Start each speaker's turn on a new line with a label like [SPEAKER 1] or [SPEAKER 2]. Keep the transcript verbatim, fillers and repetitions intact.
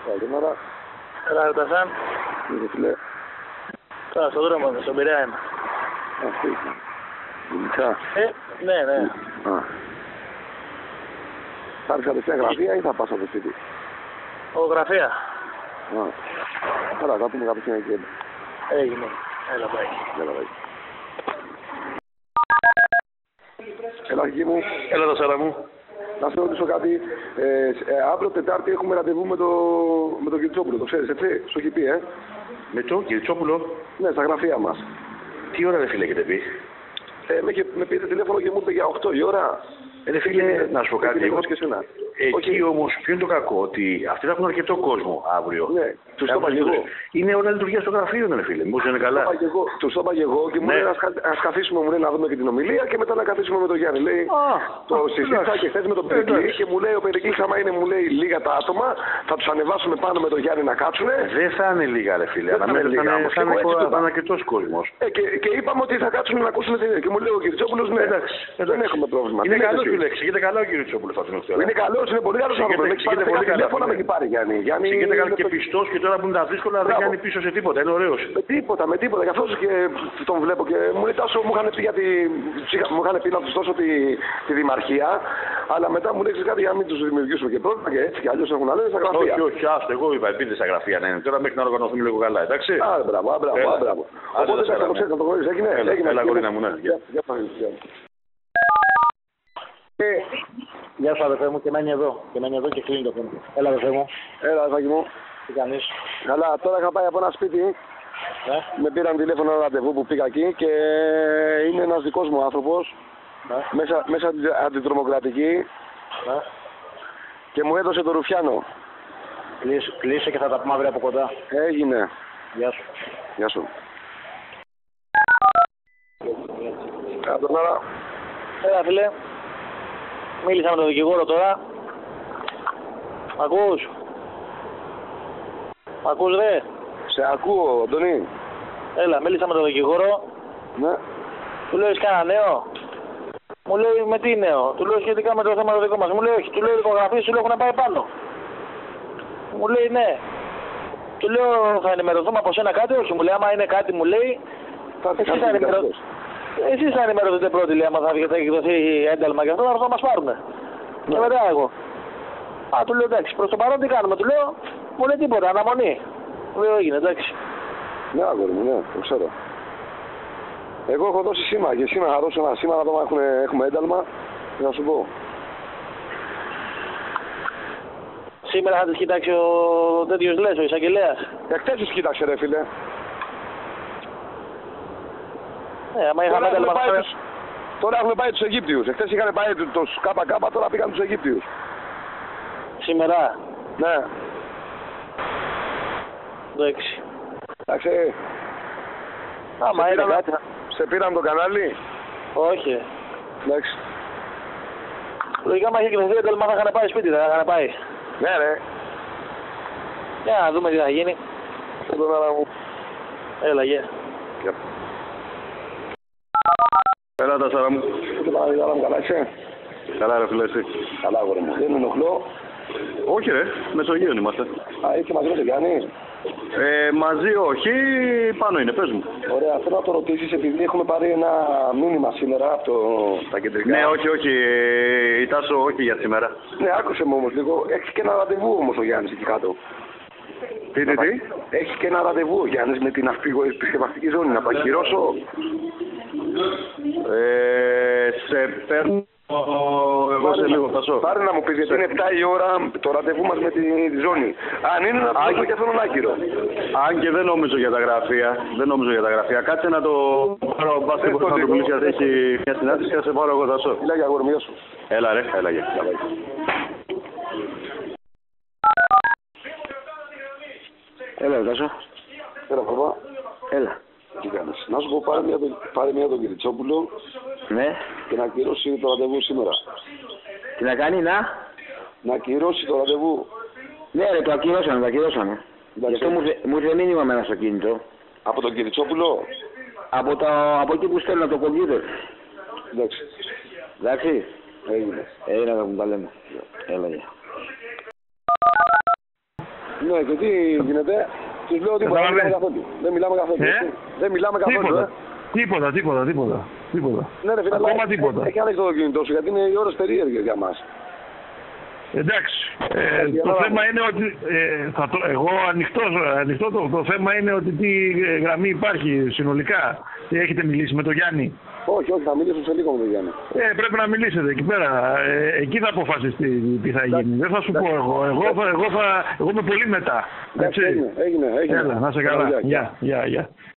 [SPEAKER 1] Καλημέρα.
[SPEAKER 2] Έλα, Ρωτασάν.
[SPEAKER 1] Κύριε φίλε.
[SPEAKER 2] Τώρα στον δρόμο, στον Πειραιά είμαι.
[SPEAKER 1] Αυτή είναι. Δουλειά.
[SPEAKER 2] Ε, ναι, ναι.
[SPEAKER 1] Α. Θα έρθεις κατευθείαν γραφεία ή θα πας από το σπίτι?
[SPEAKER 2] Ογραφία.
[SPEAKER 1] Α. Καλά, θα πούμε κατευθείαν εκεί.
[SPEAKER 2] Έγινε. Έλα, πάει.
[SPEAKER 1] Έλα, πάει. Έλα, αρχή μου.
[SPEAKER 3] Έλα, τα σάρα μου.
[SPEAKER 1] Να σε ρωτήσω κάτι. Ε, ε, αύριο Τετάρτη έχουμε ραντεβού με, το, με τον Κυριτσόπουλο. Το ξέρεις, έτσι? Σου έχει πει, ε?
[SPEAKER 3] Με το Κυριτσόπουλο.
[SPEAKER 1] Ναι, στα γραφεία μας.
[SPEAKER 3] Τι ώρα, ρε φίλε, έχετε πει?
[SPEAKER 1] Ε, με, με πήρε τηλέφωνο και μου είπε για οκτώ η ώρα.
[SPEAKER 3] Ε, ρε φίλε, να σου πω κάτι. Εγώ,
[SPEAKER 1] και εσένα.
[SPEAKER 3] εκεί όμως, ποιο είναι το κακό? Ότι αυτοί θα έχουν αρκετό κόσμο αύριο.
[SPEAKER 1] Ναι, τους το είπα και εγώ.
[SPEAKER 3] Είναι ώρα λειτουργία στο γραφείο, ρε φίλε. Μήπως είναι καλά?
[SPEAKER 1] Τους το είπα και εγώ και μου
[SPEAKER 3] ναι.
[SPEAKER 1] λέει ας καθίσουμε, μου λέει, να δούμε και την ομιλία και μετά να καθίσουμε με τον Γιάννη. Λέει,
[SPEAKER 3] Α,
[SPEAKER 1] το συζήτησα και χθες με τον Περικλή και μου λέει ο Περικλής άμα είναι, μου λέει, λίγα τα άτομα, θα τους ανεβάσουμε πάνω με τον Γιάννη να κάτσουνε.
[SPEAKER 3] Δεν θα είναι λίγα, ρε φίλε.
[SPEAKER 1] Δεν θα είναι λίγα.
[SPEAKER 3] Θα είναι αρκετός κόσμος.
[SPEAKER 1] Ε, και, και είπαμε ότι θα κάτσουν να ακούσουν την ίδια. Και μου λέει ο Κυριτσόπουλος, ναι,
[SPEAKER 3] εντάξει,
[SPEAKER 1] δεν έχουμε πρόβλημα.
[SPEAKER 3] Είναι καλό σου λέξη, είναι καλό ο Κυριτσόπουλος θα την ευθέρα.
[SPEAKER 1] Είναι καλό, είναι πολύ καλό άνθρωπος. Με έχει πάρει πολύ τηλέφωνα, με έχει πάρει Γιάννη.
[SPEAKER 3] Συγκέντρε καλά και πιστός και τώρα που είναι τα δύσκολα δεν κάνει πίσω σε τίποτα. Είναι ωραίος.
[SPEAKER 1] Με τίποτα, με τίποτα. Γι' αυτό και τον βλέπω και μου λέει τόσο μου είχαν πει, γιατί, μου είχαν πει να τους δώσω τη, τη δημαρχία, αλλά μετά μου λέει κάτι για να μην τους δημιουργήσουμε και πρόβλημα και έτσι κι αλλιώς έχουν να λένε στα γραφεία.
[SPEAKER 3] Όχι, όχι, άστο, εγώ είπα επειδή στα γραφεία να είναι. Τώρα μέχρι να οργανωθούμε λίγο καλά, εντάξει.
[SPEAKER 1] Α, μπράβο, μπράβο, μπράβο. Οπότε θα το ξέρεις, θα το γνωρίζεις. Έγινε, έγινε.
[SPEAKER 3] Έλα, κορίνα μου, ναι.
[SPEAKER 2] Γεια σου, αδερφέ μου, και μένει εδώ. Και μένει εδώ και κλείνει το θέμα. Έλα, αδερφέ μου.
[SPEAKER 1] Έλα, αδερφάκι μου.
[SPEAKER 2] Τι κάνεις?
[SPEAKER 1] Καλά, τώρα είχα πάει από ένα σπίτι.
[SPEAKER 2] Ε?
[SPEAKER 1] Με πήραν τηλέφωνο ένα ραντεβού που πήγα εκεί και είναι ένας δικός μου άνθρωπος.
[SPEAKER 2] Ε?
[SPEAKER 1] Μέσα, μέσα αντιτρομοκρατική.
[SPEAKER 2] Ε?
[SPEAKER 1] Και μου έδωσε το Ρουφιάνο.
[SPEAKER 2] Κλείσε, κλείσε και θα τα πούμε αύριο από κοντά.
[SPEAKER 1] Έγινε.
[SPEAKER 2] Γεια σου.
[SPEAKER 1] Γεια σου. Καλημέρα.
[SPEAKER 2] Έλα, φίλε. Μίλησα με τον δικηγόρο τώρα. Μ' ακούς? Μ' ακούς, ρε?
[SPEAKER 1] Σε ακούω, Αντωνή.
[SPEAKER 2] Έλα, μίλησα με τον δικηγόρο.
[SPEAKER 1] Ναι.
[SPEAKER 2] Του λέω, έχεις κανένα νέο? Μου λέει, με τι νέο? Του λέω, σχετικά με το θέμα το δικό μας. Μου λέει, όχι. Του λέω, οι δικογραφίες σου έχουν πάει πάνω. Μου λέει, ναι. Του λέω, θα ενημερωθούμε από σένα κάτι? Όχι. Μου λέει, άμα είναι κάτι, μου λέει,
[SPEAKER 1] θα
[SPEAKER 2] εσείς θα ενημερωθείτε. Εσείς θα ενημερωθείτε πρώτοι, λέει, άμα θα εκδοθεί ένταλμα και αυτό, θα μας πάρουνε. Ναι. Και μετά εγώ. Α, του λέω, εντάξει, προς το παρόν τι κάνουμε? Του λέω, μου λέει τίποτα, αναμονή. Μου λέει, έγινε, εντάξει.
[SPEAKER 1] Ναι, αγόρι μου, ναι, το ξέρω. Εγώ έχω δώσει σήμα και σήμερα θα δώσω ένα σήμα να δω αν έχουμε ένταλμα και να σου πω.
[SPEAKER 2] Σήμερα θα τις κοιτάξει ο τέτοιος λες, ο εισαγγελέας.
[SPEAKER 1] Εχθές τους κοίταξε, ρε φίλε.
[SPEAKER 2] Ναι, άμα είχαμε ένταλμα...
[SPEAKER 1] Πάει τους... Τώρα έχουμε πάει τους Αιγύπτιους. Εχθές είχαν πάει τους ΚΚ, τώρα πήγαν τους Αιγύπτιους.
[SPEAKER 2] Σήμερα.
[SPEAKER 1] Ναι.
[SPEAKER 2] Εντάξει.
[SPEAKER 1] Εντάξει.
[SPEAKER 2] Άμα είναι κάτι...
[SPEAKER 1] Σε πήραν το κανάλι?
[SPEAKER 2] Όχι.
[SPEAKER 1] Εντάξει.
[SPEAKER 2] Λογικά άμα είχε εκδοθεί ένταλμα θα είχαν πάει σπίτι, θα είχαν πάει.
[SPEAKER 1] Ναι, ρε.
[SPEAKER 2] Για να δούμε τι θα γίνει.
[SPEAKER 1] Σε τον άρα μου.
[SPEAKER 2] Έλα, γεια.
[SPEAKER 1] Yeah.
[SPEAKER 3] Έλα, τα σάρα μου.
[SPEAKER 1] Τι πάνε, καλά μου, καλά είσαι?
[SPEAKER 3] Καλά, ρε φίλε, εσύ?
[SPEAKER 1] Καλά, αγόρι μου. Δεν ενοχλώ.
[SPEAKER 3] Όχι, ρε. Μεσογείων είμαστε.
[SPEAKER 1] Α, είσαι μαζί με τον Γιάννη?
[SPEAKER 3] Ε, μαζί όχι, πάνω είναι, πες μου.
[SPEAKER 1] Ωραία, θέλω να το ρωτήσεις επειδή έχουμε πάρει ένα μήνυμα σήμερα από το... τα κεντρικά.
[SPEAKER 3] Ναι, όχι, όχι, η Τάσο όχι για σήμερα.
[SPEAKER 1] Ναι, άκουσε με όμως λίγο. Έχει και ένα ραντεβού όμως ο Γιάννης εκεί κάτω.
[SPEAKER 3] Τι, τι, τι.
[SPEAKER 1] Έχει και ένα ραντεβού ο Γιάννης με την επισκευαστική ζώνη. Να παχυρώσω.
[SPEAKER 3] Ε, σε παίρνω εγώ σε λίγο, Τάσο.
[SPEAKER 1] Πάρε να μου πεις γιατί είναι επτά η ώρα το ραντεβού μας με τη, τη ζώνη. Αν είναι να το και αυτόν τον Άγκυρο.
[SPEAKER 3] Αν και δεν νομίζω για τα γραφεία. Δεν νομίζω για τα γραφεία. Κάτσε να το πάρω μπάσκετ που θα το πουλήσει γιατί έχει μια συνάντηση και θα σε πάρω εγώ, Τάσο.
[SPEAKER 1] Μιλά για αγόρι, σου.
[SPEAKER 3] Έλα ρε, έλα για.
[SPEAKER 1] Έλα, Τάσο. Έλα, παπά. Έλα. Τι κάνεις? Να σου πω, πάρε μια, πάρε μια τον Κυριτσόπουλο.
[SPEAKER 4] Ναι.
[SPEAKER 1] Και να ακυρώσει το ραντεβού σήμερα.
[SPEAKER 4] Τι να κάνει, να?
[SPEAKER 1] Να ακυρώσει το ραντεβού.
[SPEAKER 4] Ναι, ρε, το ακυρώσαμε, το ακυρώσαμε. Γι' αυτό μου, μου ήρθε μήνυμα με ένα στο κινητό.
[SPEAKER 1] Από τον Κυριτσόπουλο?
[SPEAKER 4] Από, το, από εκεί που στέλνω το κομπιούτερ.
[SPEAKER 1] Εντάξει.
[SPEAKER 4] Εντάξει.
[SPEAKER 1] Έγινε.
[SPEAKER 4] Έγινε να μου τα λέμε. Έλα, γεια.
[SPEAKER 1] Ναι, και τι γίνεται. Τους λέω τίποτα, δεν μιλάμε καθόλου. Δεν μιλάμε καθόλου.
[SPEAKER 5] Ε?
[SPEAKER 1] Δεν μιλάμε καθόλου.
[SPEAKER 5] Τίποτα.
[SPEAKER 1] Ε.
[SPEAKER 5] Τίποτα, τίποτα, τίποτα. τίποτα.
[SPEAKER 1] Ναι, ρε φίλε,
[SPEAKER 5] Ακόμα
[SPEAKER 1] αλλά
[SPEAKER 5] τίποτα.
[SPEAKER 1] έχει ανοιχτό το κινητό σου, γιατί είναι οι ώρες περίεργες για μας.
[SPEAKER 5] Εντάξει, ε, το θέμα είναι ότι ε, θα το, εγώ ανοιχτό, ανοιχτό το, το θέμα είναι ότι τι γραμμή υπάρχει συνολικά. Έχετε μιλήσει με τον Γιάννη?
[SPEAKER 1] Όχι, όχι, θα μιλήσω σε λίγο με τον Γιάννη.
[SPEAKER 5] Ε, πρέπει να μιλήσετε εκεί πέρα. Ε, εκεί θα αποφασιστεί τι θα γίνει. Δεν θα σου πω εγώ. Εγώ, θα, εγώ, θα, εγώ είμαι πολύ μετά.
[SPEAKER 1] Εντάξει, έγινε, έγινε, έγινε.
[SPEAKER 5] Έλα, να σε καλά. Γεια, γεια, γεια.